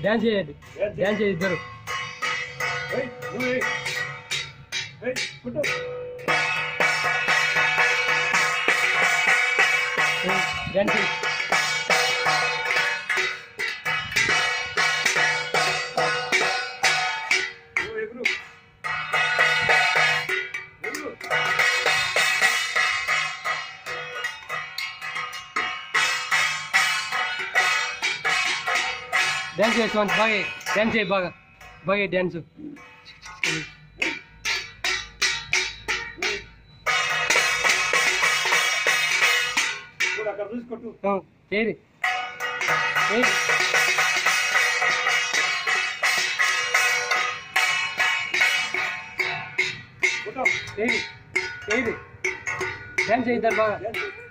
dance చేయండి dance చేయి ఇద్దరు డ్యాన్స్ చేయి డ్యాన్స్ చేసుకోండి బాగా డ్యాన్స్ చేయి బాగా బాగా డ్యాన్స్ చేయి డ్యాన్స్ చేయిద్దాం బాగా